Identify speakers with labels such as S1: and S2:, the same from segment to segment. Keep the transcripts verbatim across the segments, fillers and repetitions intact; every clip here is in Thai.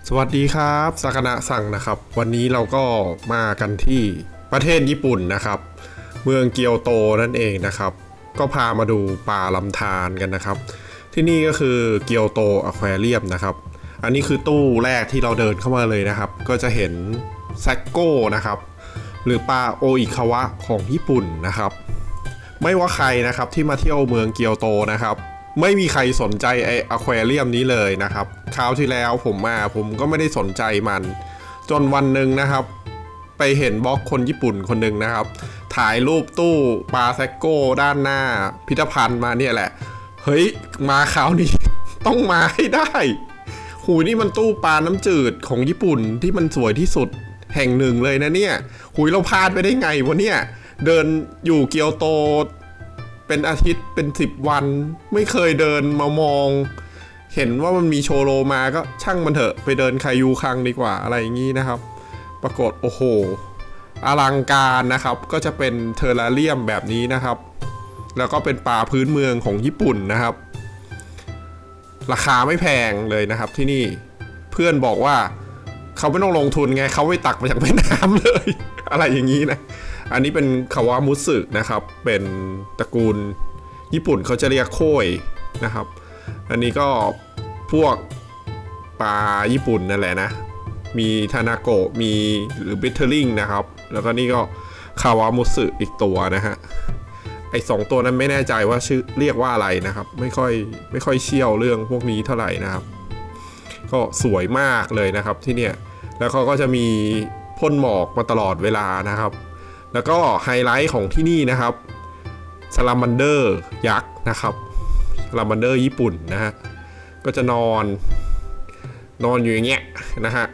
S1: สวัสดีครับสากานะสั่งนะครับวันนี้เราก็มากันที่ประเทศญี่ปุ่นนะครับเมืองเกียวโตนั่นเองนะครับก็พามาดูป่าลำธารกันนะครับที่นี่ก็คือเกียวโตอควาเรียมนะครับอันนี้คือตู้แรกที่เราเดินเข้ามาเลยนะครับก็จะเห็นแซกโก้นะครับหรือปลาโออิคาวะของญี่ปุ่นนะครับไม่ว่าใครนะครับที่มาเที่ยวเมืองเกียวโตนะครับไม่มีใครสนใจไออควาเรียมนี้เลยนะครับคราวที่แล้วผมมาผมก็ไม่ได้สนใจมันจนวันหนึ่งนะครับไปเห็นบล็อกคนญี่ปุ่นคนหนึ่งนะครับถ่ายรูปตู้ปลาแซกโก้ด้านหน้าพิพิธภัณฑ์มาเนี่ยแหละเฮ้ยมาคราวนี้ ต้องมาให้ได้หูนี่มันตู้ปลาน้ำจืดของญี่ปุ่นที่มันสวยที่สุดแห่งหนึ่งเลยนะเนี่ยหุยเราพลาดไปได้ไงวะเนี่ยเดินอยู่เกียวโตเป็นอาทิตย์เป็นสิบวันไม่เคยเดินมามองเห็นว่ามันมีโชว์โรมาก็ช่างมันเถอะไปเดินไคยูคังดีกว่าอะไรอย่างนี้นะครับปรากฏโอ้โหอลังการนะครับก็จะเป็นเทอร์ราเรียมแบบนี้นะครับแล้วก็เป็นปลาพื้นเมืองของญี่ปุ่นนะครับราคาไม่แพงเลยนะครับที่นี่เพื่อนบอกว่าเขาไม่ต้องลงทุนไงเขาไปตักมาจากแม่น้ำเลย อะไรอย่างนี้นะอันนี้เป็นคาวามุสึนะครับเป็นตระกูลญี่ปุ่นเขาจะเรียกโค้ยนะครับอันนี้ก็พวกปลาญี่ปุ่นนั่นแหละนะมีทานาโกะมีหรือบิทเทอร์ลิงนะครับแล้วก็นี่ก็คาวามุสึอีกตัวนะฮะไอสองตัวนั้นไม่แน่ใจว่าชื่อเรียกว่าอะไรนะครับไม่ค่อยไม่ค่อยเชี่ยวเรื่องพวกนี้เท่าไหร่นะครับก็สวยมากเลยนะครับที่เนี่ยแล้วเขาก็จะมีพ่นหมอกมาตลอดเวลานะครับแล้วก็ไฮไลท์ของที่นี่นะครับซาลามันเดอร์ยักษ์นะครับซาลามันเดอร์ญี่ปุ่นนะฮะก็จะนอนนอนอยู่อย่างเงี้ยนะฮะ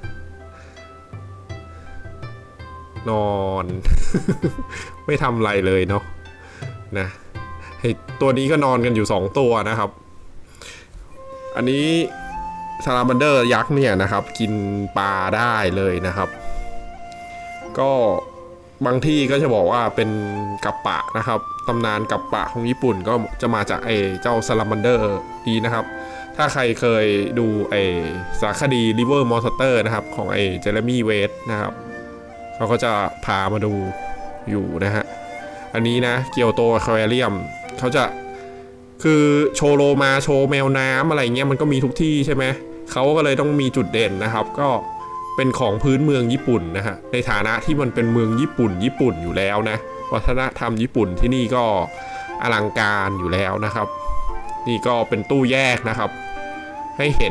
S1: นอน ไม่ทำอะไรเลยเนาะนะให้ตัวนี้ก็นอนกันอยู่สองตัวนะครับอันนี้ซาลามันเดอร์ยักษ์เนี่ยนะครับกินปลาได้เลยนะครับก็บางที่ก็จะบอกว่าเป็นกัปปะนะครับตำนานกัปปะของญี่ปุ่นก็จะมาจากไอ้เจ้าซาลามันเดอร์นี้นะครับถ้าใครเคยดูไอ้สารคดี River Monster นะครับของไอ้เจเรมี่เวสนะครับเขาก็จะพามาดูอยู่นะฮะอันนี้นะเกียวโตอควาเรียมเขาจะคือโชว์โลมาโชว์แมวน้ำอะไรเงี้ยมันก็มีทุกที่ใช่ไหมเขาก็เลยต้องมีจุดเด่นนะครับก็เป็นของพื้นเมืองญี่ปุ่นนะฮะในฐานะที่มันเป็นเมืองญี่ปุ่นญี่ปุ่นอยู่แล้วนะวัฒนธรรมญี่ปุ่นที่นี่ก็อลังการอยู่แล้วนะครับนี่ก็เป็นตู้แยกนะครับให้เห็น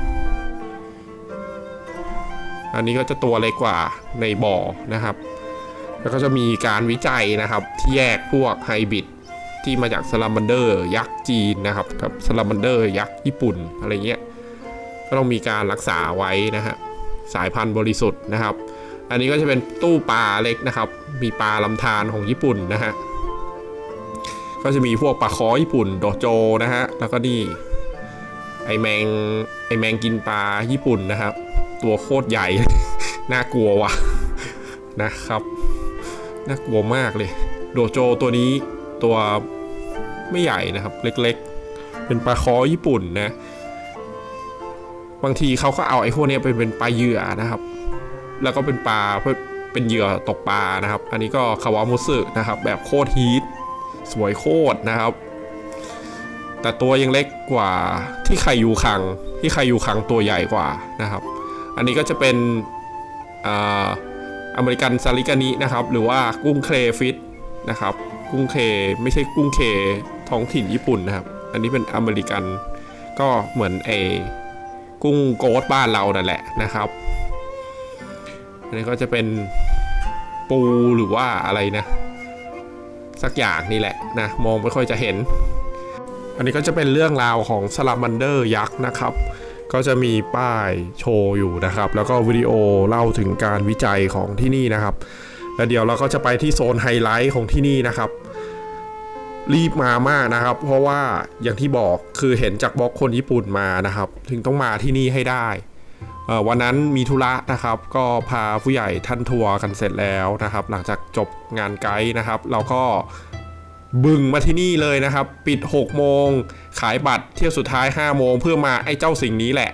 S1: อันนี้ก็จะตัวเล็กกว่าในบ่อนะครับแล้วก็จะมีการวิจัยนะครับที่แยกพวกไฮบริดที่มาจากซาลามันเดอร์ยักษ์จีนนะครับกับซาลามันเดอร์ยักษ์ญี่ปุ่นอะไรเงี้ยก็ต้องมีการรักษาไว้นะฮะสายพันธุ์บริสุทธิ์นะครับอันนี้ก็จะเป็นตู้ปลาเล็กนะครับมีปลาลำธารของญี่ปุ่นนะฮะก็จะมีพวกปลาคอญี่ปุ่นโดโจนะฮะแล้วก็นี่ไอแมงไอแมงกินปลาญี่ปุ่นนะครับตัวโคตรใหญ่ น่ากลัวว่ะนะครับน่ากลัวมากเลยโดโจตัวนี้ตัวไม่ใหญ่นะครับเล็กๆเป็นปลาคอญี่ปุ่นนะบางทีเขาก็เอาไอ้พวกนี้ไปเป็นปลาเหยื่อนะครับแล้วก็เป็นปลาเพื่อเป็นเหยื่อตกปลานะครับอันนี้ก็คาวามุสึนะครับแบบโคตรฮีทสวยโคตรนะครับแต่ตัวยังเล็กกว่าที่ไคยูคังที่ไคยูคังตัวใหญ่กว่านะครับอันนี้ก็จะเป็นอ่าอเมริกันซาริกานินะครับหรือว่ากุ้งเครฟิชนะครับกุ้งเคไม่ใช่กุ้งเคท้องถิ่นญี่ปุ่นนะครับอันนี้เป็นอเมริกันก็เหมือนเอกุ้งโกดบ้านเรานั่นแหละนะครับอันนี้ก็จะเป็นปูหรือว่าอะไรนะสักอย่างนี่แหละนะมองไม่ค่อยจะเห็นอันนี้ก็จะเป็นเรื่องราวของซาลามันเดอร์ยักษ์นะครับก็จะมีป้ายโชว์อยู่นะครับแล้วก็วิดีโอเล่าถึงการวิจัยของที่นี่นะครับแล้วเดี๋ยวเราก็จะไปที่โซนไฮไลท์ของที่นี่นะครับรีบมามากนะครับเพราะว่าอย่างที่บอกคือเห็นจากบล็อกคนญี่ปุ่นมานะครับถึงต้องมาที่นี่ให้ได้วันนั้นมีธุระนะครับก็พาผู้ใหญ่ท่านทัวร์กันเสร็จแล้วนะครับหลังจากจบงานไกด์นะครับเราก็บึงมาที่นี่เลยนะครับปิดหกโมงขายบัตรเที่ยวสุดท้ายห้าโมงเพื่อมาไอ้เจ้าสิ่งนี้แหละ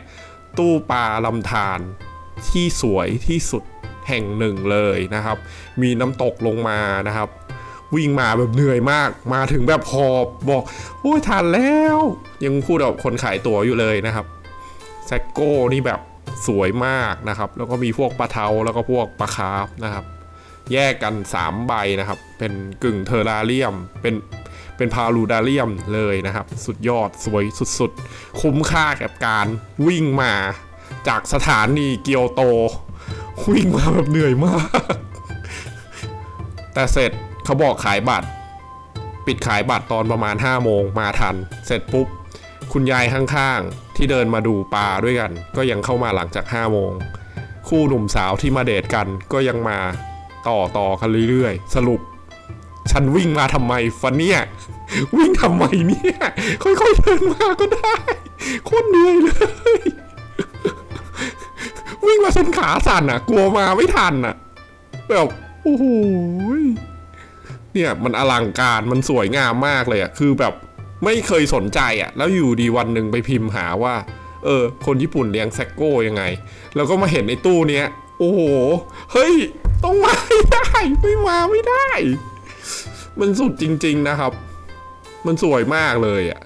S1: ตู้ปลาลำธารที่สวยที่สุดแห่งหนึ่งเลยนะครับมีน้ำตกลงมานะครับวิ่งมาแบบเหนื่อยมากมาถึงแบบหอบบอกโอ้ยทันแล้วยังพูดกับคนขายตั๋วอยู่เลยนะครับแซกโก้นี่แบบสวยมากนะครับแล้วก็มีพวกปลาเทาแล้วก็พวกปลาคาร์ฟนะครับแยกกันสามใบนะครับเป็นกึ่งเทอร์ราเรียมเป็นเป็นพาลูดาเรียมเลยนะครับสุดยอดสวยสุดๆคุ้มค่ากับการวิ่งมาจากสถานีเกียวโตวิ่งมาแบบเหนื่อยมากแต่เสร็จเขาบอกขายบัตรปิดขายบัตรตอนประมาณห้าโมงมาทันเสร็จปุ๊บคุณยายข้างๆที่เดินมาดูปลาด้วยกันก็ยังเข้ามาหลังจากห้าโมงคู่หนุ่มสาวที่มาเดทกันก็ยังมาต่อต่อกันเรื่อยๆสรุปฉันวิ่งมาทำไมฟันเนี่ยวิ่งทำไมเนี่ยค่อยๆเดินมาก็ได้โคตรเหนื่อยเลยวิ่งมาจนขาสั่นอ่ะกลัวมาไม่ทันอ่ะแบบโอ้โหเนี่ยมันอลังการมันสวยงามมากเลยอ่ะคือแบบไม่เคยสนใจอ่ะแล้วอยู่ดีวันหนึ่งไปพิมพ์หาว่าเออคนญี่ปุ่นเลี้ยงแซกโก้ยังไงแล้วก็มาเห็นในตู้เนี้ยโอ้โหเฮ้ยต้องมาไม่ได้ไม่มาไม่ได้มันสุดจริงๆนะครับมันสวยมากเลยอ่ะ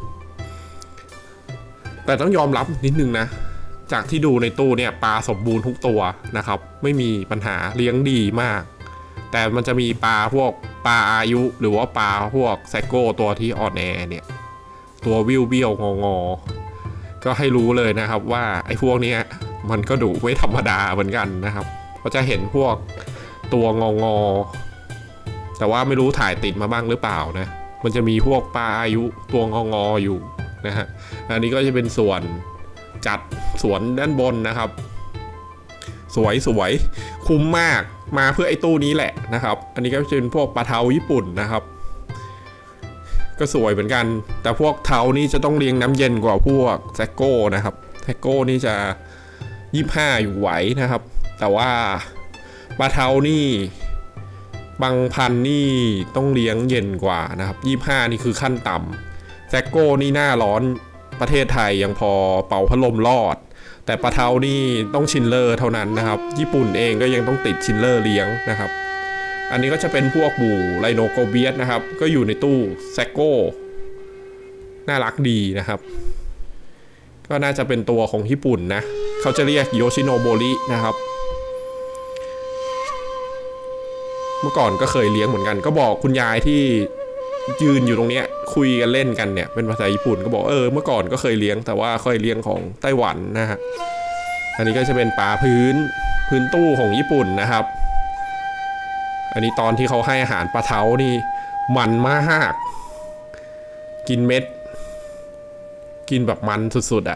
S1: แต่ต้องยอมรับนิดนึงนะจากที่ดูในตู้เนี่ยปลาสมบูรณ์ทุกตัวนะครับไม่มีปัญหาเลี้ยงดีมากแต่มันจะมีปลาพวกปลาอายุหรือว่าปลาพวกแซกโก้ตัวที่อ่อนแอเนี่ยตัววิวเบี้ยวงองอก็ให้รู้เลยนะครับว่าไอ้พวกนี้มันก็ดุไม่ธรรมดาเหมือนกันนะครับก็จะเห็นพวกตัวงองอแต่ว่าไม่รู้ถ่ายติดมาบ้างหรือเปล่านะมันจะมีพวกปลาอายุตัวงองออยู่นะฮะอันนี้ก็จะเป็นส่วนจัดสวนด้านบนนะครับสวยสวยคุ้มมากมาเพื่อไอ้ตู้นี้แหละนะครับอันนี้ก็จะเป็นพวกปลาเทาญี่ปุ่นนะครับก็สวยเหมือนกันแต่พวกเทานี่จะต้องเลี้ยงน้ำเย็นกว่าพวกแซกโก้นะครับแซกโก้นี่จะยี่สิบห้าอยู่ไหวนะครับแต่ว่าปลาเทานี่บางพันนี่ต้องเลี้ยงเย็นกว่านะครับยี่สิบห้านี่คือขั้นต่ำแซกโก้นี่หน้าร้อนประเทศไทยยังพอเป่าพัดลมรอดแต่ปลาเทานี่ต้องชินเลอร์เท่านั้นนะครับญี่ปุ่นเองก็ยังต้องติดชินเลอร์เลี้ยงนะครับอันนี้ก็จะเป็นพวกบูไลโนโกเบียสนะครับก็อยู่ในตู้แซกโก้น่ารักดีนะครับก็น่าจะเป็นตัวของญี่ปุ่นนะเขาจะเรียกโยชิโนโบรินะครับเมื่อก่อนก็เคยเลี้ยงเหมือนกันก็บอกคุณยายที่ยืนอยู่ตรงนี้คุยกันเล่นกันเนี่ยเป็นภาษาญี่ปุ่นก็บอกเออเมื่อก่อนก็เคยเลี้ยงแต่ว่าเคยเลี้ยงของไต้หวันนะฮะอันนี้ก็จะเป็นปลาพื้นพื้นตู้ของญี่ปุ่นนะครับอันนี้ตอนที่เขาให้อาหารปลาเทานี่มันมากกินเม็ดกินแบบมันสุดๆอ่ะ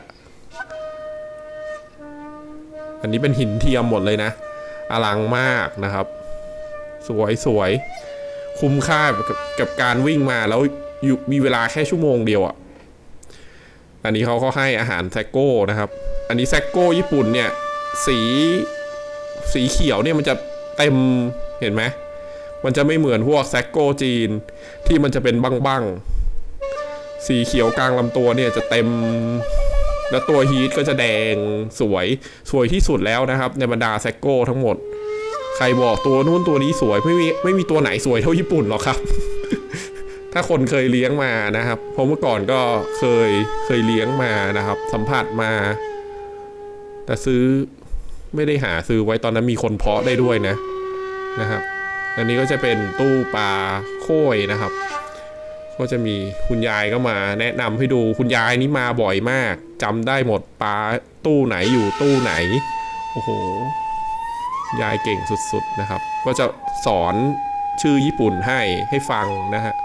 S1: อันนี้เป็นหินเทียมหมดเลยนะอลังมากนะครับสวยสวยคุ้มค่ากับกับการวิ่งมาแล้วมีเวลาแค่ชั่วโมงเดียวอ่ะอันนี้เขาก็ให้อาหารแซกโก้นะครับอันนี้แซกโก้ญี่ปุ่นเนี่ยสีสีเขียวเนี่ยมันจะเต็มเห็นไหมมันจะไม่เหมือนพวกแซกโก้จีนที่มันจะเป็นบ้างๆสีเขียวกลางลำตัวเนี่ยจะเต็มแล้วตัวฮีทก็จะแดงสวยสวยที่สุดแล้วนะครับในบรรดาแซกโก้ทั้งหมดใครบอกตัวนู้นตัวนี้สวยไม่มีไม่มีตัวไหนสวยเท่าญี่ปุ่นหรอกครับ ถ้าคนเคยเลี้ยงมานะครับเพราะเมื่อก่อนก็เคยเคยเลี้ยงมานะครับสัมผัสมาแต่ซื้อไม่ได้หาซื้อไว้ตอนนั้นมีคนเพาะได้ด้วยนะนะครับอันนี้ก็จะเป็นตู้ปลาโค้ยนะครับก็จะมีคุณยายก็มาแนะนำให้ดูคุณยายนี่มาบ่อยมากจำได้หมดปลาตู้ไหนอยู่ตู้ไหนโอ้โหยายเก่งสุดๆนะครับก็จะสอนชื่อญี่ปุ่นให้ให้ฟังนะฮะ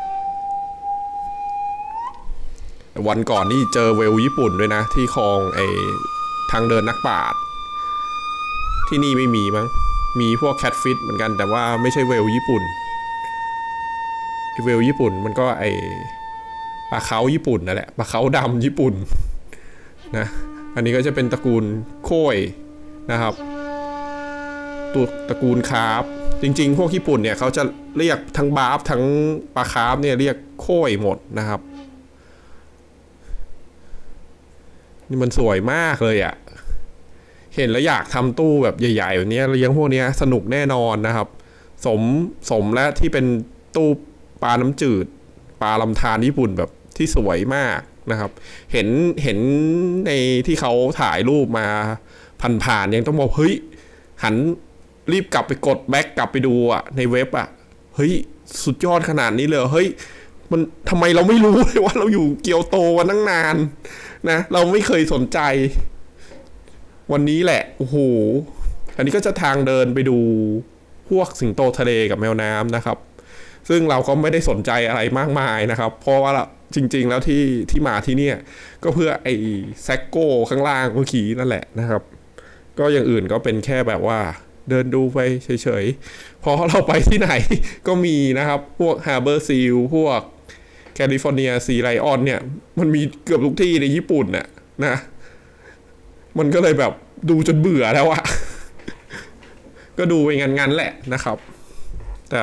S1: วันก่อนนี่เจอเวลญี่ปุ่นด้วยนะที่คลองไอทางเดินนักปราชญ์ที่นี่ไม่มีมั้งมีพวกแคทฟิชเหมือนกันแต่ว่าไม่ใช่เวลญี่ปุ่นเวลญี่ปุ่นมันก็ไอปลาเค้าญี่ปุ่นนั่นแหละปลาเค้าดำญี่ปุ่นนะอันนี้ก็จะเป็นตระกูลโค้ยนะครับตัวตระกูลคาร์ฟจริงๆพวกญี่ปุ่นเนี่ยเขาจะเรียกทั้งบาร์ฟทั้งปลาคาร์ฟเนี่ยเรียกโค้ยหมดนะครับนี่มันสวยมากเลยอะ่ะเห็นแล้วอยากทำตู้แบบใหญ่ๆแบบนี้เลี้ยงพวกนี้สนุกแน่นอนนะครับสมสมและที่เป็นตู้ปลาน้ำจืดปลาลำธารญี่ปุ่นแบบที่สวยมากนะครับเห็นเห็นในที่เขาถ่ายรูปมาผ่านๆยังต้องบอกเฮ้ยหันรีบกลับไปกดแบ็กกลับไปดูอ่ะในเว็บอ่ะเฮ้ยสุดยอดขนาดนี้เลยเฮ้ยมันทำไมเราไม่รู้เลยว่าเราอยู่เกียวโตวันตั้งนานนะเราไม่เคยสนใจวันนี้แหละโอ้โหอันนี้ก็จะทางเดินไปดูพวกสิงโตทะเลกับแมวน้ำนะครับซึ่งเราก็ไม่ได้สนใจอะไรมากมายนะครับเพราะว่าจริงๆแล้วที่ที่มาที่เนี่ยก็เพื่อไอ้แซกโก้ข้างล่างเมื่อกี้นั่นแหละนะครับก็อย่างอื่นก็เป็นแค่แบบว่าเดินดูไปเฉยๆพอเราไปที่ไหนก็มีนะครับพวกฮาร์เบอร์ซีลพวกแคลิฟอร์เนียซีไลออนเนี่ยมันมีเกือบทุกที่ในญี่ปุ่นน่ะนะมันก็เลยแบบดูจนเบื่อแล้วอะก็ดูไปงั้นๆแหละนะครับแต่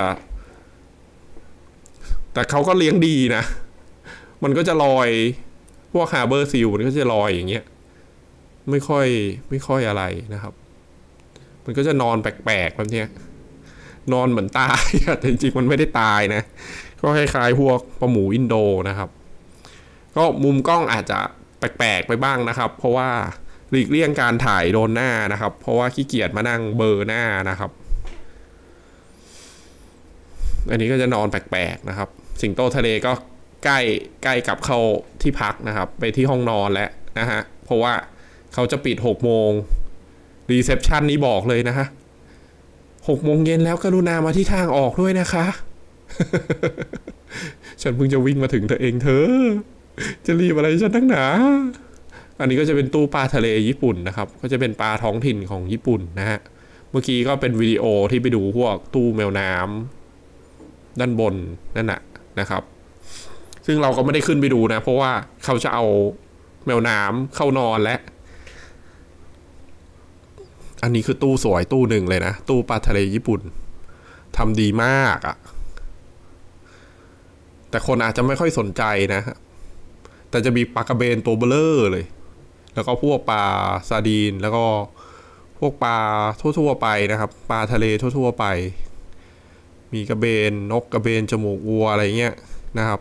S1: แต่เขาก็เลี้ยงดีนะมันก็จะลอยพวกฮาร์เบอร์ซีลมันก็จะลอยอย่างเงี้ยไม่ค่อยไม่ค่อยอะไรนะครับมันก็จะนอนแปลกๆแบบเนี้ยนอนเหมือนตายแต่จริงๆมันไม่ได้ตายนะก็คล้ายๆพวกปลาหมูอินโดนะครับก็มุมกล้องอาจจะแปลกๆไปบ้างนะครับเพราะว่าหลีกเลี่ยงการถ่ายโดนหน้านะครับเพราะว่าขี้เกียจมานั่งเบอร์หน้านะครับอันนี้ก็จะนอนแปลกๆนะครับสิงโตทะเลก็ใกล้ใกล้กับเข้าที่พักนะครับไปที่ห้องนอนแล้วนะฮะเพราะว่าเขาจะปิดหกโมงรีเซพชันนี้บอกเลยนะฮะหกโมงเย็นแล้วกรุณามาที่ทางออกด้วยนะคะ ฉันเพิ่งจะวิ่งมาถึงเธอเองเธอจะรีบอะไรฉันนักหนาอันนี้ก็จะเป็นตู้ปลาทะเลญี่ปุ่นนะครับก็จะเป็นปลาท้องถิ่นของญี่ปุ่นนะฮะเมื่อกี้ก็เป็นวิดีโอที่ไปดูพวกตู้แมวน้ำด้านบนนั่นน่ะนะครับซึ่งเราก็ไม่ได้ขึ้นไปดูนะเพราะว่าเขาจะเอาแมวน้ำเข้านอนและอันนี้คือตู้สวยตู้หนึ่งเลยนะตู้ปลาทะเลญี่ปุ่นทำดีมากอ่ะแต่คนอาจจะไม่ค่อยสนใจนะแต่จะมีปลากระเบนตัวเบลอเลยแล้วก็พวกปลาซาดีนแล้วก็พวกปลาทั่วๆไปนะครับปลาทะเลทั่วๆไปมีกระเบนนกกระเบนจมูกวัวอะไรเงี้ยนะครับ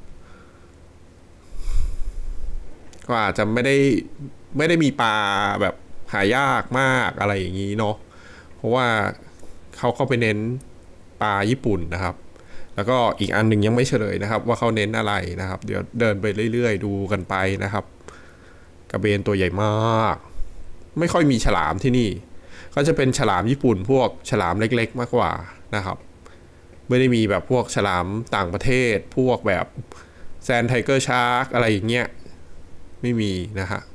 S1: ก็อาจจะไม่ได้ไม่ได้มีปลาแบบหายากมากอะไรอย่างนี้เนาะเพราะว่าเขาเข้าไปเน้นปลาญี่ปุ่นนะครับแล้วก็อีกอันหนึ่งยังไม่เฉลยนะครับว่าเขาเน้นอะไรนะครับเดี๋ยวเดินไปเรื่อยๆดูกันไปนะครับกระเบนตัวใหญ่มากไม่ค่อยมีฉลามที่นี่ก็จะเป็นฉลามญี่ปุ่นพวกฉลามเล็กๆมากกว่านะครับไม่ได้มีแบบพวกฉลามต่างประเทศพวกแบบแซนไทเกอร์ชาร์กอะไรอย่างเงี้ยไม่มีนะฮะ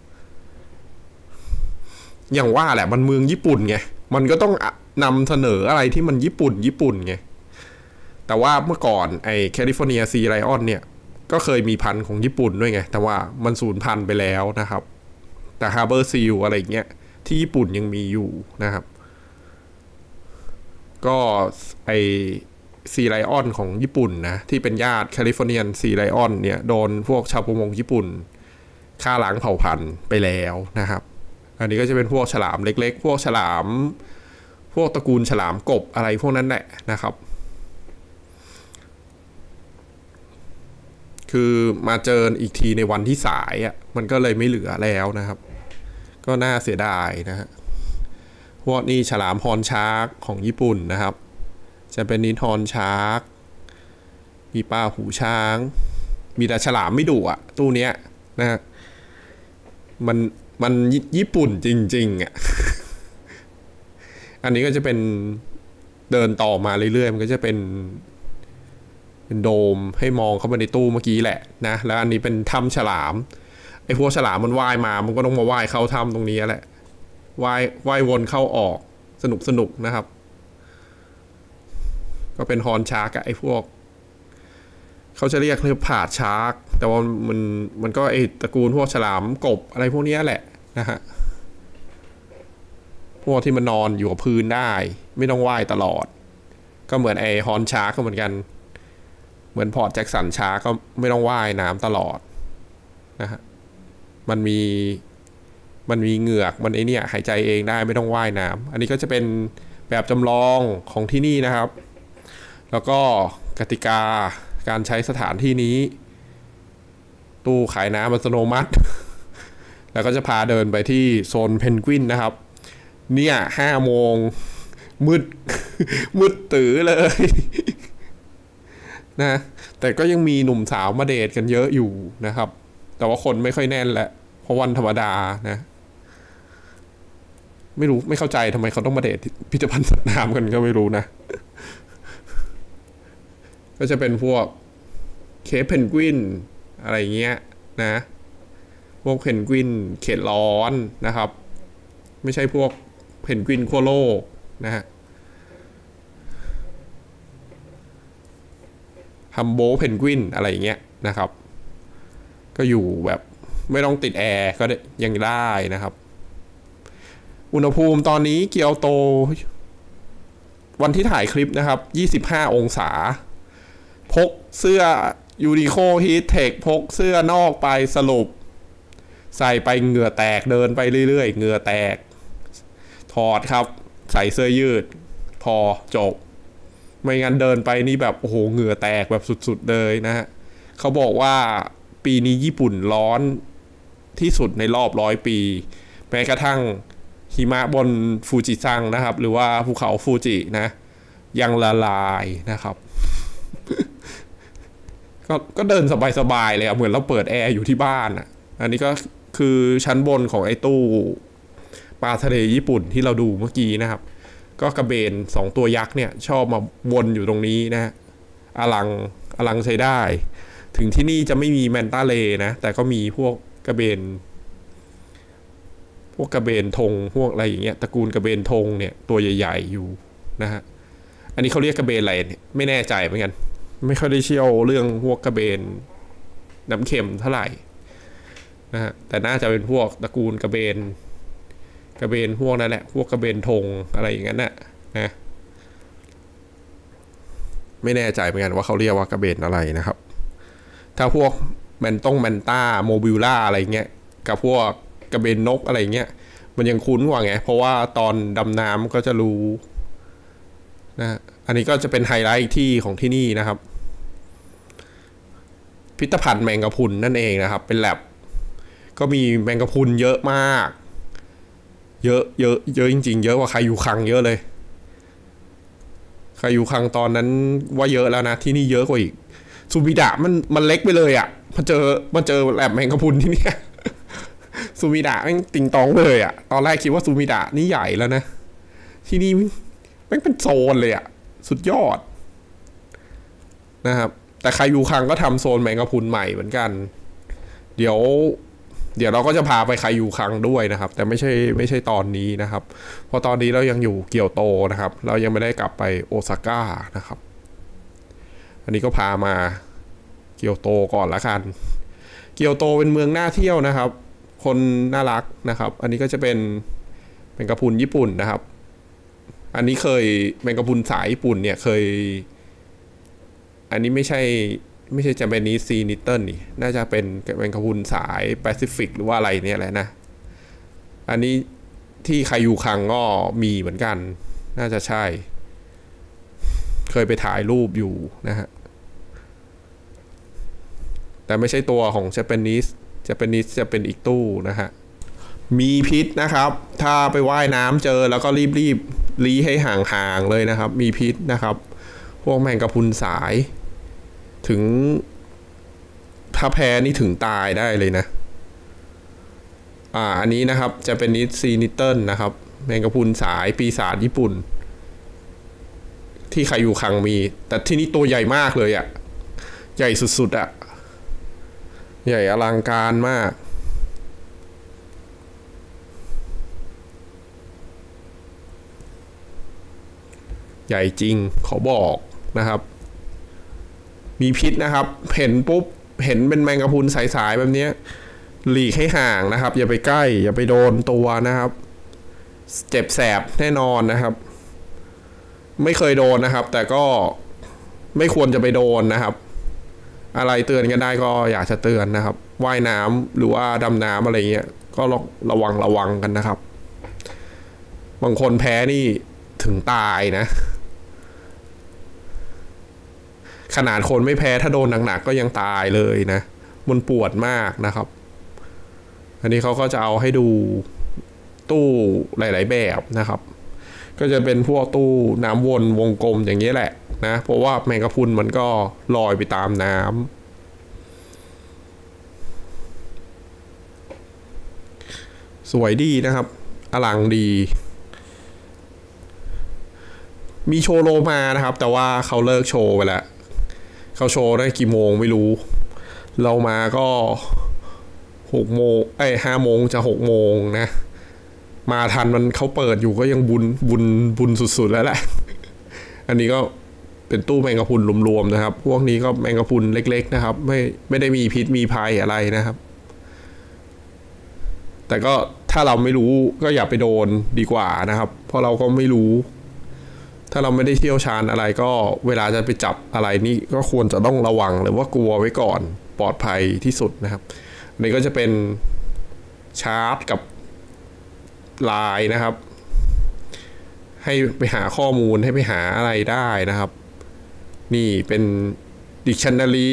S1: อย่างว่าแหละมันเมืองญี่ปุ่นไงมันก็ต้องนำเสนออะไรที่มันญี่ปุ่นญี่ปุ่นไงแต่ว่าเมื่อก่อนไอ้แคลิฟอร์เนียซีไลออนเนี่ยก็เคยมีพันธุ์ของญี่ปุ่นด้วยไงแต่ว่ามันสูญพันธุ์ไปแล้วนะครับแต่ฮาร์เบอร์ซีลอะไรเงี้ยที่ญี่ปุ่นยังมีอยู่นะครับก็ไอซีไลออนของญี่ปุ่นนะที่เป็นญาติแคลิฟอร์เนียนซีไลออนเนี่ยโดนพวกชาวประมงญี่ปุ่นฆ่าล้างเผ่าพันธุ์ไปแล้วนะครับอันนี้ก็จะเป็นพวกฉลามเล็กๆพวกฉลามพวกตระกูลฉลามกบอะไรพวกนั้นแหละนะครับคือมาเจออีกทีในวันที่สายอ่ะมันก็เลยไม่เหลือแล้วนะครับก็น่าเสียดายนะฮะพวกนี้ฉลามฮอนชาร์กของญี่ปุ่นนะครับจะเป็นนิทฮอนชาร์กมีปลาหูช้างมีแต่ฉลามไม่ดุอ่ะตู้เนี้ยนะมันมันญี่ปุ่นจริงๆอ่ะ อันนี้ก็จะเป็นเดินต่อมาเรื่อยๆมันก็จะเป็นเป็นโดมให้มองเข้าไปในตู้เมื่อกี้แหละนะแล้วอันนี้เป็นถ้ำฉลามไอ้พวกฉลามมันว่ายมามันก็ต้องมาว่ายเข้าถ้ำตรงนี้แหละว่ายว่ายวนเข้าออกสนุกสนุกนะครับก็เป็นฮอนชาร์กไอ้พวกเขาจะเรียกเรียกผาดชาร์กแต่ว่ามันมันก็ไอ้ตระกูลพวกฉลามกบอะไรพวกนี้แหละนะฮะพวกที่มันนอนอยู่กับพื้นได้ไม่ต้องว่ายตลอดก็เหมือนไอ้ฮอนชาร์กก็เหมือนกันเหมือนพอร์ตแจ็คสันชาร์กก็ไม่ต้องว่ายน้ำตลอดนะฮะมันมีมันมีเหงือกมันไอเนี่ยหายใจเองได้ไม่ต้องว่ายน้ำอันนี้ก็จะเป็นแบบจำลองของที่นี่นะครับแล้วก็กติกาการใช้สถานที่นี้ตู้ขายน้ำอัตโนมัติแล้วก็จะพาเดินไปที่โซนเพนกวินนะครับเนี่ยห้าโมงมืดมืดตื้อเลยนะแต่ก็ยังมีหนุ่มสาวมาเดทกันเยอะอยู่นะครับแต่ว่าคนไม่ค่อยแน่นแหละเพราะวันธรรมดานะไม่รู้ไม่เข้าใจทำไมเขาต้องมาเดทพิพิธภัณฑ์สัตว์น้ำกันก็ไม่รู้นะก็จะเป็นพวกเคปเพนกวินอะไรเงี้ยนะพวกเพนกวินเขตร้อนนะครับไม่ใช่พวกเพนกวินขั้วโลกนะฮะฮัมโบเพนกวินอะไรเงี้ยนะครับก็อยู่แบบไม่ต้องติดแอร์ก็ยังได้นะครับอุณหภูมิตอนนี้เกียวโตวันที่ถ่ายคลิปนะครับยี่สิบห้าองศาพกเสื้อยูนิโคฮีทเทคพกเสื้อนอกไปสรุปใส่ไปเหงื่อแตกเดินไปเรื่อยๆเหงื่อแตกถอดครับใส่เสื้อยืดพอจบไม่งั้นเดินไปนี่แบบโอ้โหเหงื่อแตกแบบสุดๆเลยนะฮะเขาบอกว่าปีนี้ญี่ปุ่นร้อนที่สุดในรอบร้อยปีแม้กระทั่งหิมะบนฟูจิซังนะครับหรือว่าภูเขาฟูจินะยังละลายนะครับก็ก็เดินสบายๆเลยอะเหมือนเราเปิดแอร์อยู่ที่บ้านอะอันนี้ก็คือชั้นบนของไอ้ตู้ปลาทะเลญี่ปุ่นที่เราดูเมื่อกี้นะครับก็กระเบนสองตัวยักษ์เนี่ยชอบมาวนอยู่ตรงนี้นะอลังอลังใช้ได้ถึงที่นี่จะไม่มีแมนตาเลนะแต่ก็มีพวกกระเบนพวกกระเบนธงพวกอะไรอย่างเงี้ยตระกูลกระเบนธงเนี่ยตัวใหญ่ๆอยู่นะฮะอันนี้เขาเรียกกระเบนอะไรเนี่ยไม่แน่ใจเหมือนกันไม่ค่อยได้เชี่ยวเรื่องพวกกระเบนน้ำเค็มเท่าไหร่นะฮะแต่น่าจะเป็นพวกตระกูลกระเบนกระเบนพวกนั่นแหละพวกกระเบนธงอะไรอย่างนั้นน่ะนะไม่แน่ใจเหมือนกันว่าเขาเรียกว่ากระเบนอะไรนะครับถ้าพวกแมนตงแมนต้าโมบิลล่าอะไรเงี้ยกับพวกกระเบนนกอะไรเงี้ยมันยังคุ้นกว่าไงเพราะว่าตอนดำน้ำก็จะรู้นะอันนี้ก็จะเป็นไฮไลท์อีกที่ของที่นี่นะครับพิพิธภัณฑ์แมงกะพรุนนั่นเองนะครับเป็นแลบก็มีแมงกะพรุนเยอะมากเยอะเยอะเยอะจริงๆเยอะกว่าใครอยู่คังเยอะเลยใครอยู่คังตอนนั้นว่าเยอะแล้วนะที่นี่เยอะกว่าอีกซูบิดะมันมันเล็กไปเลยอ่ะมาเจอมาเจอแลบแมงกะพรุนที่นี่ซูมิดะแม่งติงตองเลยอ่ะตอนแรกคิดว่าซูมิดะนี่ใหญ่แล้วนะที่นี่แม่งเป็นโซนเลยอ่ะสุดยอดนะครับแต่ใครอยู่คังก็ทำโซนแมงกะพรุนใหม่เหมือนกันเดี๋ยวเดี๋ยวเราก็จะพาไปใครอยู่คังด้วยนะครับแต่ไม่ใช่ไม่ใช่ตอนนี้นะครับเพราะตอนนี้เรายังอยู่เกียวโตนะครับเรายังไม่ได้กลับไปโอซาก้านะครับอันนี้ก็พามาเกียวโตก่อนละกันเกียวโตเป็นเมืองน่าเที่ยวนะครับคนน่ารักนะครับอันนี้ก็จะเป็นแมงกะพรุนญี่ปุ่นนะครับอันนี้เคยแมงกะพรุนสายญี่ปุ่นเนี่ยเคยอันนี้ไม่ใช่ไม่ใช่จะเป็นนี้ซีนิตเติลนี่น่าจะเป็นแมงกะพรุนสายแปซิฟิกหรือว่าอะไรเนี่ยแหละนะอันนี้ที่ใครอยู่คังก็มีเหมือนกันน่าจะใช่เคยไปถ่ายรูปอยู่นะฮะแต่ไม่ใช่ตัวของเจแปนิสเจแปนิสจะเป็นอีกตู้นะฮะมีพิษนะครับถ้าไปว่ายน้ำเจอแล้วก็รีบๆลี้ให้ห่างๆเลยนะครับมีพิษนะครับพวกแมงกะพรุนสายถึงถ้าแพ้นี่ถึงตายได้เลยนะอ่าอันนี้นะครับจะเป็นนิสซีนิตเติลนะครับแมงกะพรุนสายปีศาจญี่ปุ่นที่ใครอยู่คังมีแต่ที่นี่ตัวใหญ่มากเลยอ่ะใหญ่สุดๆอ่ะใหญ่อลังการมากใหญ่จริงขอบอกนะครับมีพิษนะครับเห็นปุ๊บเห็นเป็นแมงกะพรุนสายๆแบบนี้หลีกให้ห่างนะครับอย่าไปใกล้อย่าไปโดนตัวนะครับเจ็บแสบแน่นอนนะครับไม่เคยโดนนะครับแต่ก็ไม่ควรจะไปโดนนะครับอะไรเตือนกันได้ก็อยากจะเตือนนะครับว่ายน้ำหรือว่าดำน้ำอะไรเงี้ยก็ระวังระวังกันนะครับบางคนแพ้นี่ถึงตายนะขนาดคนไม่แพ้ถ้าโดนหนักๆก็ยังตายเลยนะมันปวดมากนะครับอันนี้เขาก็จะเอาให้ดูตู้หลายๆแบบนะครับก็จะเป็นพวกตู้น้ำวนวงกลมอย่างนี้แหละนะเพราะว่าแมงกะพรุนมันก็ลอยไปตามน้ำสวยดีนะครับอลังดีมีโชว์โลมานะครับแต่ว่าเขาเลิกโชว์ไปแล้วเขาโชว์ได้กี่โมงไม่รู้เรามาก็หกโมงไอ้ห้าโมงจะหกโมงนะมาทันมันเขาเปิดอยู่ก็ยังบุญบุญบุญสุดๆแล้วแหละอันนี้ก็เป็นตู้แมงกะพรุนรวมๆนะครับพวกนี้ก็แมงกะพรุนเล็กๆนะครับไม่ไม่ได้มีพิษมีภัยอะไรนะครับแต่ก็ถ้าเราไม่รู้ก็อย่าไปโดนดีกว่านะครับเพราะเราก็ไม่รู้ถ้าเราไม่ได้เชี่ยวชาญอะไรก็เวลาจะไปจับอะไรนี่ก็ควรจะต้องระวังหรือว่ากลัวไว้ก่อนปลอดภัยที่สุดนะครับอันนี้ก็จะเป็นชาร์ตกับไลน์นะครับให้ไปหาข้อมูลให้ไปหาอะไรได้นะครับนี่เป็น Dictionary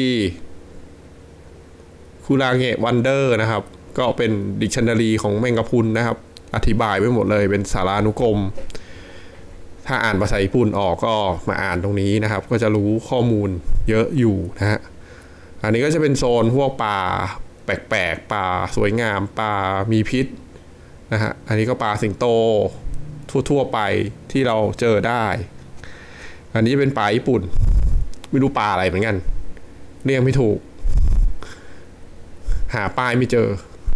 S1: คูราเงะวันเดอร์นะครับก็เป็น Dictionary ของแมงกะพรุนนะครับอธิบายไว้หมดเลยเป็นสารานุกรมถ้าอ่านภาษาญี่ปุ่นออกก็มาอ่านตรงนี้นะครับก็จะรู้ข้อมูลเยอะอยู่นะฮะอันนี้ก็จะเป็นโซนพวกปลาแปลกๆปลาสวยงามปลามีพิษนะฮะอันนี้ก็ปลาสิงโตทั่วๆไปที่เราเจอได้อันนี้เป็นปลาญี่ปุ่นไม่รู้ปลาอะไรเหมือนกันเรียกไม่ถูกหาป้ายไม่เจอ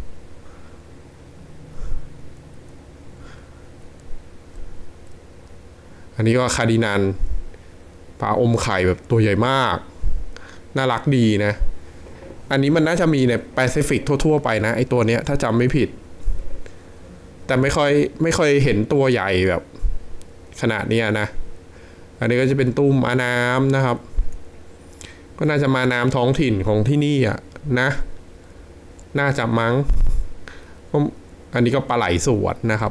S1: อันนี้ก็คาร์ดินันปลาอมไข่แบบตัวใหญ่มากน่ารักดีนะอันนี้มันน่าจะมีในแปซิฟิกทั่วๆไปนะไอตัวเนี้ยถ้าจำไม่ผิดแต่ไม่ค่อยไม่ค่อยเห็นตัวใหญ่แบบขนาดนี้นะอันนี้ก็จะเป็นตู้ม้าน้ำนะครับก็น่าจะมาน้ำท้องถิ่นของที่นี่อ่ะนะน่าจะมั้งอันนี้ก็ปลาไหลสวนนะครับ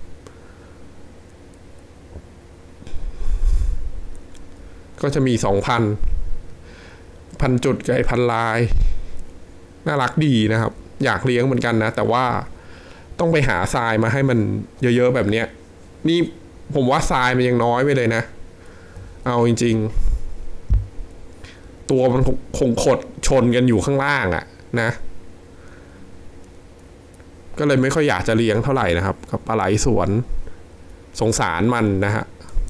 S1: ก็จะมีสองพันพันจุดกับไอ้พันลายน่ารักดีนะครับอยากเลี้ยงเหมือนกันนะแต่ว่าต้องไปหาทรายมาให้มันเยอะๆแบบเนี้ยนี่ผมว่าทรายมันยังน้อยไปเลยนะเอาจริงๆตัวมันคงขดชนกันอยู่ข้างล่างอะนะก็เลยไม่ค่อยอยากจะเลี้ยงเท่าไหร่นะครับกับปลาไหลสวนสงสารมันนะฮะ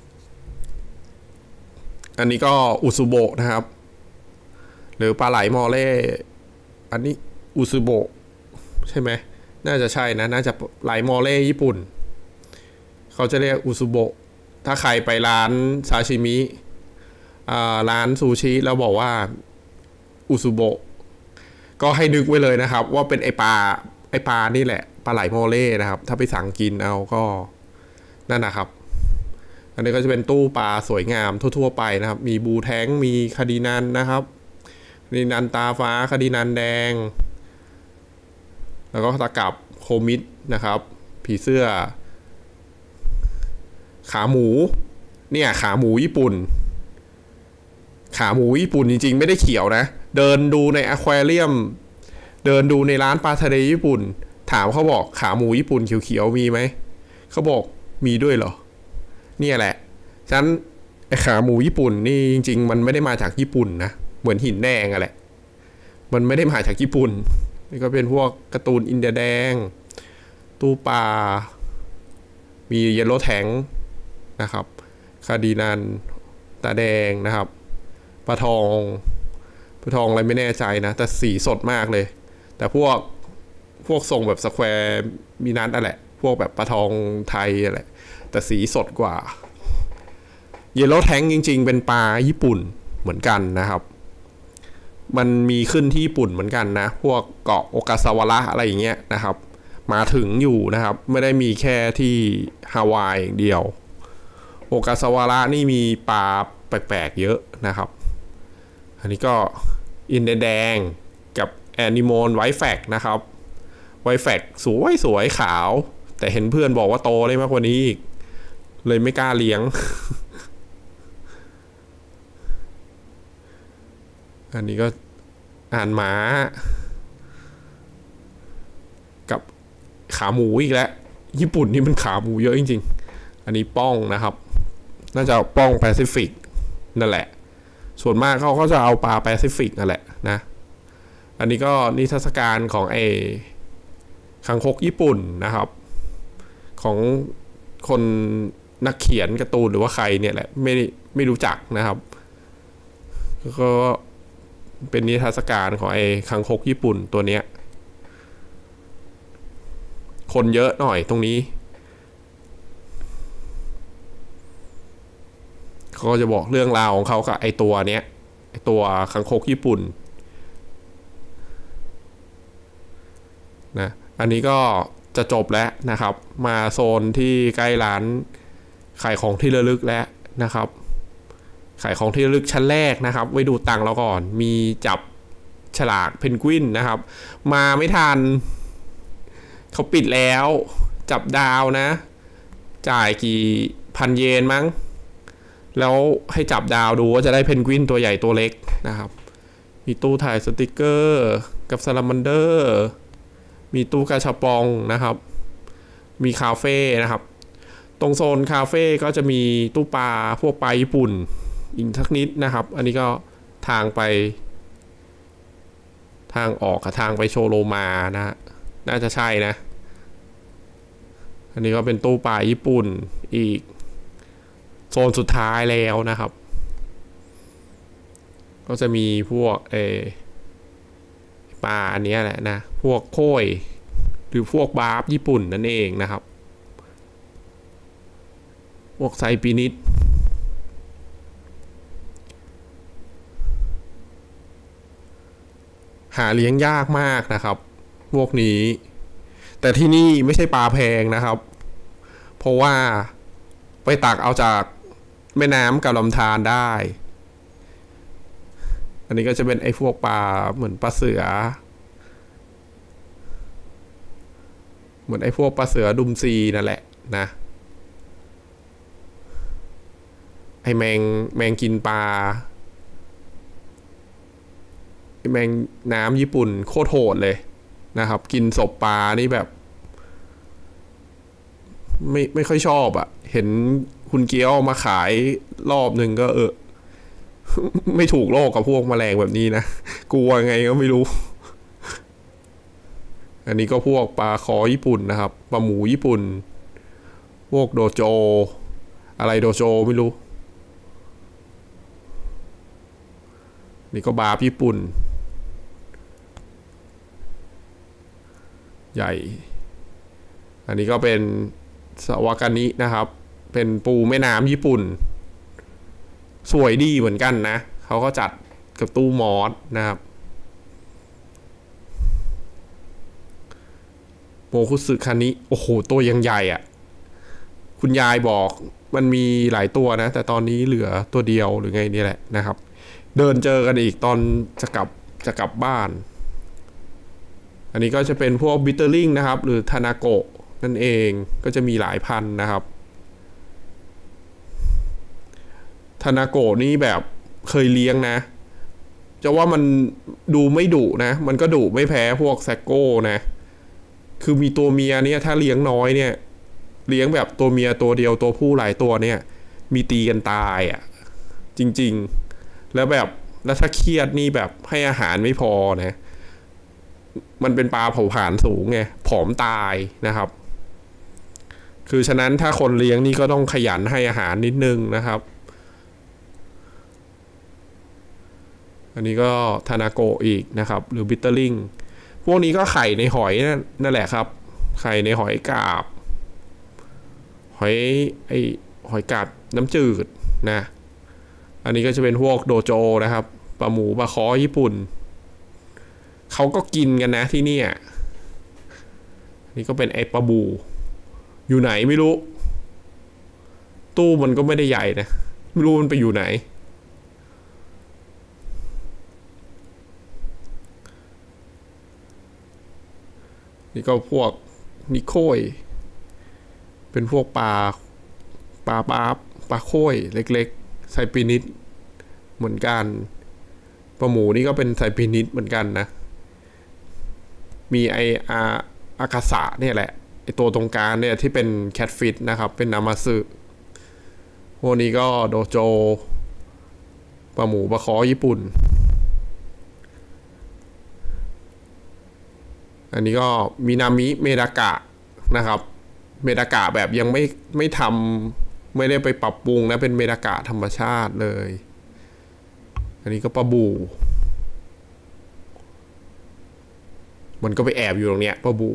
S1: อันนี้ก็อุซุโบะนะครับหรือปลาไหลมอเล่อันนี้อุซุโบะใช่ไหมน่าจะใช่นะน่าจะไหลมอเล่ญี่ปุ่นเขาจะเรียกอุซุโบะถ้าใครไปร้านซาชิมิร้านซูชิแล้วบอกว่าอุซุโบะก็ให้นึกไว้เลยนะครับว่าเป็นไอปลาไอปลานี่แหละปลาไหลมอเล่นะครับถ้าไปสั่งกินเอาก็นั่นนะครับอันนี้ก็จะเป็นตู้ปลาสวยงามทั่วๆไปนะครับมีบูแทงมีคาดินันนะครับคาดินันตาฟ้าคาดินันแดงแล้วก็ตะกับโคมิดนะครับผีเสื้อขาหมูเนี่ยขาหมูญี่ปุ่นขาหมูญี่ปุ่นจริงๆไม่ได้เขียวนะเดินดูในอควาเรียมเดินดูในร้านปลาทะเลญี่ปุ่นถามเขาบอกขาหมูญี่ปุ่นเขียวๆมีไหมเขาบอกมีด้วยเหรอเนี่ยแหละฉะนั้นไอ้ขาหมูญี่ปุ่นนี่จริงๆมันไม่ได้มาจากญี่ปุ่นนะเหมือนหินแดงอะแหละมันไม่ได้มาจากญี่ปุ่นนี่ก็เป็นพวกการ์ตูนอินเดียแดงตู้ปลามีเยลโล่แทงนะครับคาร์ดินันตาแดงนะครับปลาทองปลาทองอะไรไม่แน่ใจนะแต่สีสดมากเลยแต่พวกพวกทรงแบบสแควร์มีนัทนั่นแหละพวกแบบปลาทองไทยอะไรแต่สีสดกว่าเยลโล่แทงจริงๆเป็นปลาญี่ปุ่นเหมือนกันนะครับมันมีขึ้นที่ญี่ปุ่นเหมือนกันนะพวกเกาะโอกาซาวาระอะไรอย่างเงี้ยนะครับมาถึงอยู่นะครับไม่ได้มีแค่ที่ฮาวายอย่างเดียวโอกาซาวาระนี่มีปลาแปลกๆเยอะนะครับอันนี้ก็อินเดียแดงกับแอนิมอลไวท์แฟกนะครับไวท์แฟกสวยสวยขาวแต่เห็นเพื่อนบอกว่าโตได้มากกว่านี้อีกเลยไม่กล้าเลี้ยง อันนี้ก็อ่านหมากับขาหมูอีกแล้วญี่ปุ่นนี่มันขาหมูเยอะจริงๆอันนี้ป้องนะครับน่าจะป้องแปซิฟิกนั่นแหละส่วนมากเขาก็จะเอาปลาแปซิฟิกนั่นแหละนะอันนี้ก็นิทรรศการของไอ้คังคกญี่ปุ่นนะครับของคนนักเขียนการ์ตูนหรือว่าใครเนี่ยแหละไม่ไม่รู้จักนะครับก็เป็นนิทรรศการของไอ้คังคกญี่ปุ่นตัวเนี้ยคนเยอะหน่อยตรงนี้เขาก็จะบอกเรื่องราวของเขากับไอ้ตัวเนี้ยไอ้ตัวคังคกญี่ปุ่นนะอันนี้ก็จะจบแล้วนะครับมาโซนที่ใกล้ร้านขายของที่ระลึกแล้วนะครับขายของที่ระลึกชั้นแรกนะครับไว้ดูตังค์เราก่อนมีจับฉลากเพนกวินนะครับมาไม่ทันเขาปิดแล้วจับดาวนะจ่ายกี่พันเยนมั้งแล้วให้จับดาวดูว่าจะได้เพนกวินตัวใหญ่ตัวเล็กนะครับมีตู้ถ่ายสติกเกอร์กับซาลามันเดอร์มีตู้กาชาปองนะครับมีคาเฟ่นะครับตรงโซนคาเฟ่ก็จะมีตู้ปลาพวกปลาญี่ปุ่นอีกทักนิดนะครับอันนี้ก็ทางไปทางออกกับทางไปโชโลมานะน่าจะใช่นะอันนี้ก็เป็นตู้ปลาญี่ปุ่นอีกโซนสุดท้ายแล้วนะครับก็จะมีพวกเอปลาอันนี้แหละนะพวกโค้ยหรือพวกบาร์ฟญี่ปุ่นนั่นเองนะครับพวกไซปินิดหาเลี้ยงยากมากนะครับพวกนี้แต่ที่นี่ไม่ใช่ปลาแพงนะครับเพราะว่าไปตักเอาจากแม่น้ำกับลำธารได้อันนี้ก็จะเป็นไอ้พวกปลาเหมือนปลาเสือเหมือนไอ้พวกปลาเสือดุมซีนั่นแหละนะไอ้แมงแมงกินปลาไอ้แมงน้ำญี่ปุ่นโคตรโหดเลยนะครับกินศพปลานี่แบบไม่ไม่ค่อยชอบอะเห็นคุณเกี๊ยวมาขายรอบหนึ่งก็เออไม่ถูกโลกกับพวกแมลงแบบนี้นะกลัวไงก็ไม่รู้อันนี้ก็พวกปลาคอญี่ปุ่นนะครับปลาหมูญี่ปุ่นพวกโดโจอะไรโดโจไม่รู้นี่ก็บาร์ญี่ปุ่นใหญ่อันนี้ก็เป็นสวากานินะครับเป็นปูแม่น้ำญี่ปุ่นสวยดีเหมือนกันนะเขาก็จัดกับตู้มอสนะครับโมคุสึคานิโอ้โหตัวยังใหญ่อ่ะคุณยายบอกมันมีหลายตัวนะแต่ตอนนี้เหลือตัวเดียวหรือไงนี่แหละนะครับเดินเจอกันอีกตอนจะกลับจะกลับบ้านอันนี้ก็จะเป็นพวกบิตเตอร์ลิงนะครับหรือทานาโกะนั่นเองก็จะมีหลายพันนะครับทานาโกะนี่แบบเคยเลี้ยงนะจะว่ามันดูไม่ดุนะมันก็ดุไม่แพ้พวกแซกโก้นะคือมีตัวเมียเนี่ยถ้าเลี้ยงน้อยเนี่ยเลี้ยงแบบตัวเมียตัวเดียวตัวผู้หลายตัวเนี่ยมีตีกันตายอ่ะจริงๆแล้วแบบแล้วถ้าเครียดนี่แบบให้อาหารไม่พอนะมันเป็นปลาเผาผลาญสูงไงผอมตายนะครับคือฉะนั้นถ้าคนเลี้ยงนี่ก็ต้องขยันให้อาหารนิดนึงนะครับอันนี้ก็ทานาโกะอีกนะครับหรือบิตเตอร์ลิงพวกนี้ก็ไข่ในหอยนั่นแหละครับไข่ในหอยกาบหอยไอหอยกาบน้ำจืดนะอันนี้ก็จะเป็นพวกโดโจนะครับปลาหมูปลาคอญี่ปุ่นเขาก็กินกันนะที่นี่นี่ก็เป็นไอปลาบูอยู่ไหนไม่รู้ตู้มันก็ไม่ได้ใหญ่นะไม่รู้มันไปอยู่ไหนนี่ก็พวกนิโคยเป็นพวกปลาปลาปลาปลาโค่ยเล็กๆไซปินิดเหมือนกันปลาหมูนี่ก็เป็นไซปินิดเหมือนกันนะมีไออาอากาสะเนี่ยแหละไอตัวตรงกลางเนี่ยที่เป็นแคทฟิชนะครับเป็นนามาสึพวกนี้ก็โดโจปลาหมูปลาคอญี่ปุ่นอันนี้ก็มินามิเมดากะนะครับเมดากะแบบยังไม่ไม่ทำไม่ได้ไปปรับปรุงนะเป็นเมดากะธรรมชาติเลยอันนี้ก็ปลาบูมันก็ไปแอบอยู่ตรงเนี้ยปลาบู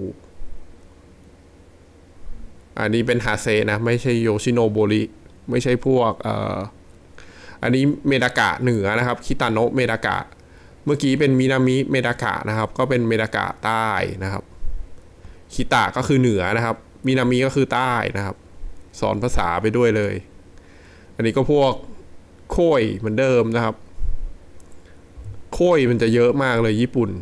S1: อันนี้เป็นฮาเซนะไม่ใช่โยชิโนโบริไม่ใช่พวกเอ่ออันนี้เมดากะเหนือนะครับคิตาโนะเมดากะเมื่อกี้เป็นมินามิเมดากะนะครับก็เป็นเมดากะใต้นะครับคิตะก็คือเหนือนะครับมินามิก็คือใต้นะครับสอนภาษาไปด้วยเลยอันนี้ก็พวกโค่ยเหมือนเดิมนะครับโค่ยมันจะเยอะมากเลยญี่ปุ่น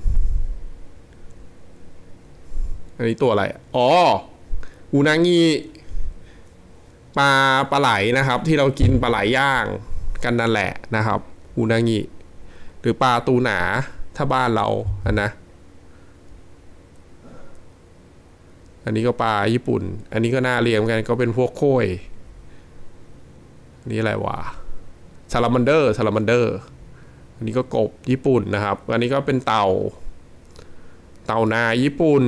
S1: อันนี้ตัวอะไรอ๋ออูนางิปลาปลาไหลนะครับที่เรากินปลาไหลย่างกันนั่นแหละนะครับอูนางิหรือปลาตูหนาถ้าบ้านเราอันนะอันนี้ก็ปลาญี่ปุ่นอันนี้ก็น่าเลี้ยงกันก็เป็นพวกโค่ยอันนี้อะไรวะซาลามันเดอร์ซาลามันเดอร์อันนี้ก็กบญี่ปุ่นนะครับอันนี้ก็เป็นเต่าเต่านาญี่ปุ่น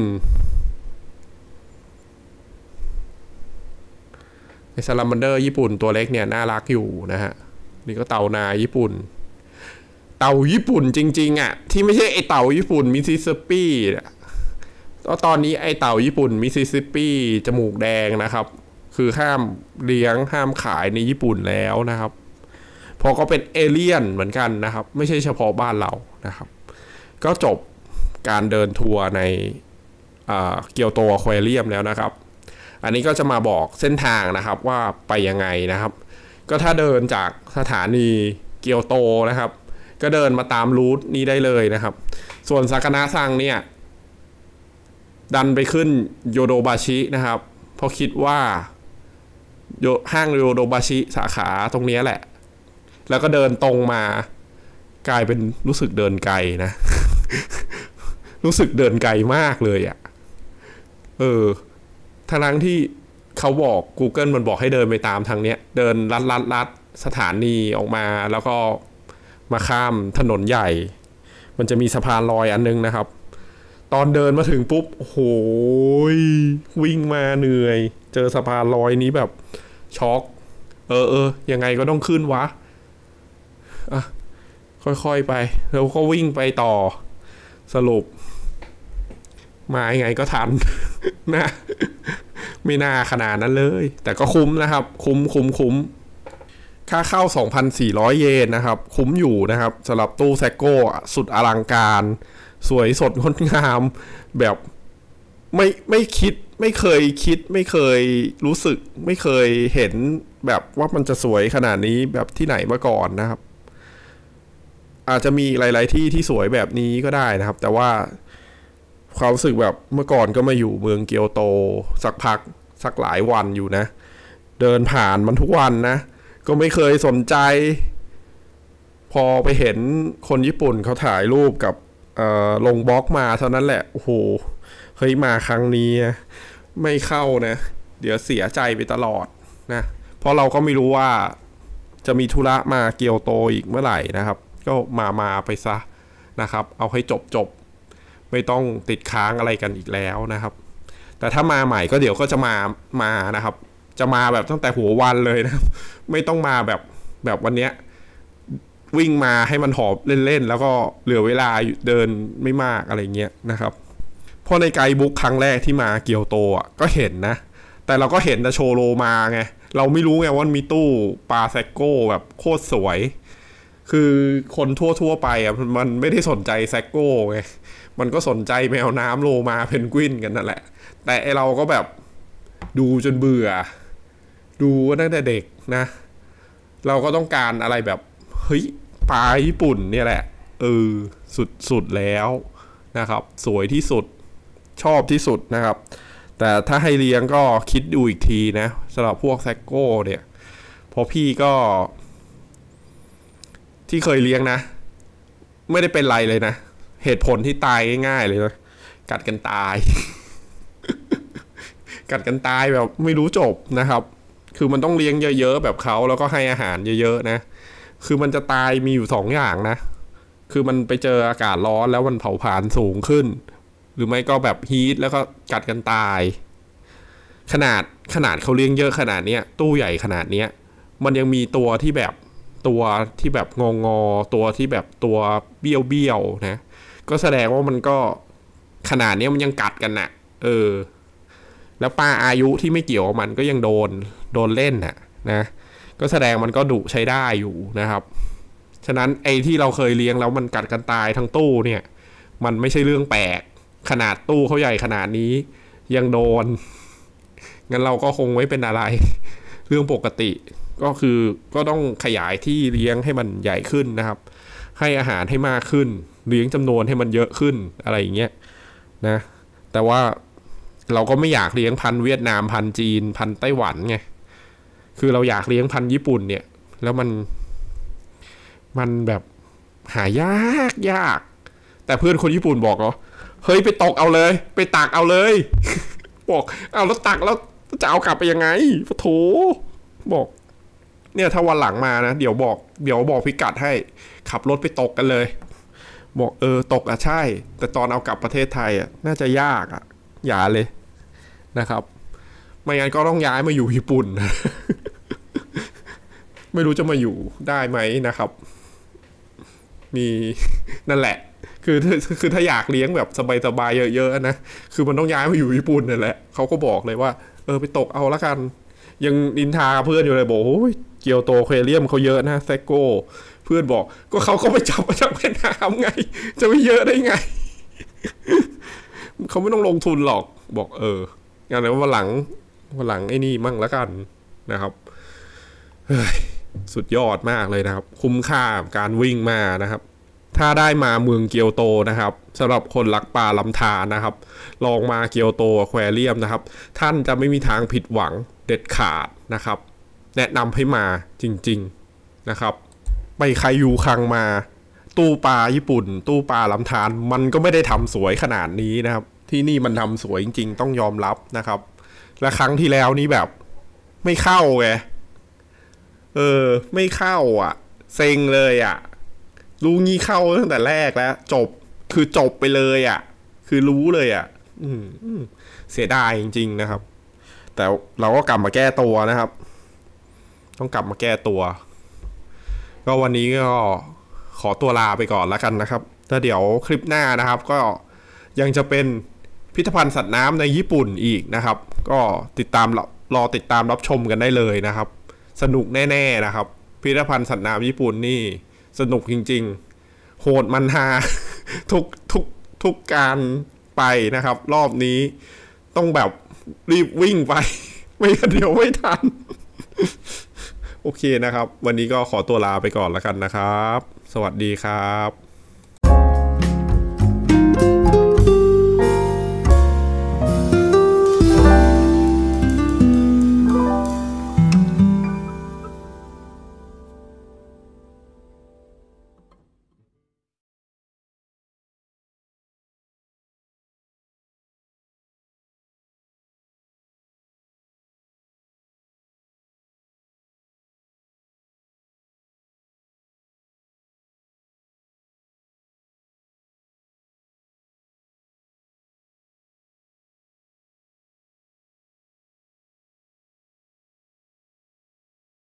S1: ไอซาลามันเดอร์ญี่ปุ่นตัวเล็กเนี่ยน่ารักอยู่นะฮะนี่ก็เต่านาญี่ปุ่นเต่าญี่ปุ่นจริงๆอ่ะที่ไม่ใช่ไอเต่าญี่ปุ่นมิสซิสซิปปีก็ตอนนี้ไอเต่าญี่ปุ่นมิสซิสซิปปีจมูกแดงนะครับคือห้ามเลี้ยงห้ามขายในญี่ปุ่นแล้วนะครับพอก็เป็นเอเลี่ยนเหมือนกันนะครับไม่ใช่เฉพาะบ้านเรานะครับก็จบการเดินทัวร์ในเกียวโตอควาเรียมแล้วนะครับอันนี้ก็จะมาบอกเส้นทางนะครับว่าไปยังไงนะครับก็ถ้าเดินจากสถานีเกียวโตนะครับก็เดินมาตามรูทนี้ได้เลยนะครับส่วนซากานะซังเนี่ยดันไปขึ้นโยโดบาชินะครับเพราะคิดว่าห้างโยโดบาชิสาขาตรงนี้แหละแล้วก็เดินตรงมากลายเป็นรู้สึกเดินไกลนะ รู้สึกเดินไกลมากเลยอ่ะเออทั้งที่เขาบอก Google มันบอกให้เดินไปตามทางเนี้ยเดินลัดลัดลัดสถานีออกมาแล้วก็มาข้ามถนนใหญ่มันจะมีสะพานลอยอันนึงนะครับตอนเดินมาถึงปุ๊บโอ้โหวิ่งมาเหนื่อยเจอสะพานลอยนี้แบบช็อกเออเออยังไงก็ต้องขึ้นวะอ่ะค่อยๆไปแล้วก็วิ่งไปต่อสรุปมายังไงก็ทัน นะไม่น่าขนาดนั้นเลยแต่ก็คุ้มนะครับคุ้มคุ้มคุ้มค่าเข้า สองพันสี่ร้อย เยนนะครับคุ้มอยู่นะครับสำหรับตู้แซกโก้สุดอลังการสวยสดงดงามแบบไม่ไม่คิดไม่เคยคิดไม่เคยรู้สึกไม่เคยเห็นแบบว่ามันจะสวยขนาดนี้แบบที่ไหนมาก่อนนะครับอาจจะมีหลายๆที่ที่สวยแบบนี้ก็ได้นะครับแต่ว่าความรู้สึกแบบเมื่อก่อนก็มาอยู่เมืองเกียวโตสักพักสักหลายวันอยู่นะเดินผ่านมันทุกวันนะก็ไม่เคยสนใจพอไปเห็นคนญี่ปุ่นเขาถ่ายรูปกับลงบล็อกมาเท่านั้นแหละโอ้โหเฮ้ยมาครั้งนี้ไม่เข้านะเดี๋ยวเสียใจไปตลอดนะเพราะเราก็ไม่รู้ว่าจะมีธุระมาเกียวโตอีกเมื่อไหร่นะครับก็มามาไปซะนะครับเอาให้จบจบไม่ต้องติดค้างอะไรกันอีกแล้วนะครับแต่ถ้ามาใหม่ก็เดี๋ยวก็จะมามานะครับจะมาแบบตั้งแต่หัววันเลยนะครับไม่ต้องมาแบบแบบวันเนี้ยวิ่งมาให้มันหอบเล่นๆแล้วก็เหลือเวลาเดินไม่มากอะไรเงี้ยนะครับเพราะในไกด์บุ๊กครั้งแรกที่มาเกียวโตอ่ะก็เห็นนะแต่เราก็เห็นแต่โชโลมาไงเราไม่รู้ไงว่ามีตู้ปลาแซกโก้แบบโคตรสวยคือคนทั่วๆไปอ่ะมันไม่ได้สนใจแซกโก้ไงมันก็สนใจแมวน้ำโลมาเพนกวินกันนั่นแหละแต่เราก็แบบดูจนเบื่อดูตั้งแต่เด็กนะเราก็ต้องการอะไรแบบเฮ้ยปลาญี่ปุ่นเนี่ยแหละเออสุดๆแล้วนะครับสวยที่สุดชอบที่สุดนะครับแต่ถ้าให้เลี้ยงก็คิดดูอีกทีนะสำหรับพวกแซกโก้เนี่ยพอพี่ก็ที่เคยเลี้ยงนะไม่ได้เป็นไรเลยนะเหตุผลที่ตายง่ายๆเลยนะกัดกันตาย กัดกันตายแบบไม่รู้จบนะครับคือมันต้องเลี้ยงเยอะๆแบบเขาแล้วก็ให้อาหารเยอะๆนะคือมันจะตายมีอยู่สองอย่างนะคือมันไปเจออากาศร้อนแล้วมันเผาผลาญสูงขึ้นหรือไม่ก็แบบฮีทแล้วก็กัดกันตายขนาดขนาดเขาเลี้ยงเยอะขนาดเนี้ยตู้ใหญ่ขนาดเนี้ยมันยังมีตัวที่แบบตัวที่แบบงองอตัวที่แบบตัวเบี้ยวเบี้ยวนะก็แสดงว่ามันก็ขนาดนี้มันยังกัดกันน่ะเออแล้วปลาอายุที่ไม่เกี่ยวกับมันก็ยังโดนโดนเล่นน่ะนะก็แสดงมันก็ดุใช้ได้อยู่นะครับฉะนั้นไอ้ที่เราเคยเลี้ยงแล้วมันกัดกันตายทั้งตู้เนี่ยมันไม่ใช่เรื่องแปลกขนาดตู้เขาใหญ่ขนาดนี้ยังโดนงั้นเราก็คงไม่เป็นอะไรเรื่องปกติก็คือก็ต้องขยายที่เลี้ยงให้มันใหญ่ขึ้นนะครับให้อาหารให้มากขึ้นเลี้ยงจำนวนให้มันเยอะขึ้นอะไรอย่างเงี้ยนะแต่ว่าเราก็ไม่อยากเลี้ยงพันธุ์เวียดนามพันธุ์จีนพันธุ์ไต้หวันไงคือเราอยากเลี้ยงพันธุ์ญี่ปุ่นเนี่ยแล้วมันมันแบบหายากยากแต่เพื่อนคนญี่ปุ่นบอกเหรอเฮ้ยไปตกเอาเลยไปตักเอาเลยบอกเอาแล้วตักแล้วจะเอากลับไปยังไงโถบอกเนี่ยถ้าวันหลังมานะเดี๋ยวบอกเดี๋ยวบอกพิกัดให้ขับรถไปตกกันเลยบอกเออตกอ่ะใช่แต่ตอนเอากลับประเทศไทยอ่ะน่าจะยากอ่ะอย่าเลยนะครับไม่งั้นก็ต้องย้ายมาอยู่ญี่ปุ่น ไม่รู้จะมาอยู่ได้ไหมนะครับมีนั่นแหละคือคือถ้าอยากเลี้ยงแบบสบายๆเยอะๆนะคือมันต้องย้ายมาอยู่ญี่ปุ่นนั่นแหละเขาก็บอกเลยว่าเออไปตกเอาละกันยังนินทาเพื่อนอยู่เลยบอกโอ้ยเกียวโตแควเรียมเขาเยอะนะแซกโก้เพื่อนบอกก็เขาก็ไปจับมาจากเวียดนามไงจะไม่เยอะได้ไง เขาไม่ต้องลงทุนหรอกบอกเอองานไหนวันหลังวันหลังไอ้นี่มั่งละกันนะครับสุดยอดมากเลยนะครับคุ้มค่าการวิ่งมานะครับถ้าได้มาเมืองเกียวโตนะครับสำหรับคนรักป่าลำธารนะครับลองมาเกียวโตอควาเรียมนะครับท่านจะไม่มีทางผิดหวังเด็ดขาดนะครับแนะนำให้มาจริงๆนะครับไปใครอยู่คังมาตู้ปลาญี่ปุ่นตู้ปลาลำธารมันก็ไม่ได้ทำสวยขนาดนี้นะครับที่นี่มันทำสวยจริงๆต้องยอมรับนะครับและครั้งที่แล้วนี้แบบไม่เข้าไงเออไม่เข้าอ่ะเซ็งเลยอ่ะรู้งี้เข้าตั้งแต่แรกแล้วจบคือจบไปเลยอ่ะคือรู้เลยอ่ะอืมเสียดายจริงๆนะครับแต่เราก็กลับมาแก้ตัวนะครับต้องกลับมาแก้ตัวก็วันนี้ก็ขอตัวลาไปก่อนแล้วกันนะครับแล้วเดี๋ยวคลิปหน้านะครับก็ยังจะเป็นพิพิธภัณฑ์สัตว์น้ำในญี่ปุ่นอีกนะครับก็ติดตามรอติดตามรับชมกันได้เลยนะครับสนุกแน่ๆนะครับพิพิธภัณฑ์สัตว์น้ำญี่ปุ่นนี่สนุกจริงๆโหดมันฮา ทุกทุกทุกการไปนะครับรอบนี้ต้องแบบรีบวิ่งไป ไม่งั้นเดี๋ยวไม่ทัน โอเคนะครับวันนี้ก็ขอตัวลาไปก่อนแล้วกันนะครับสวัสดีครับ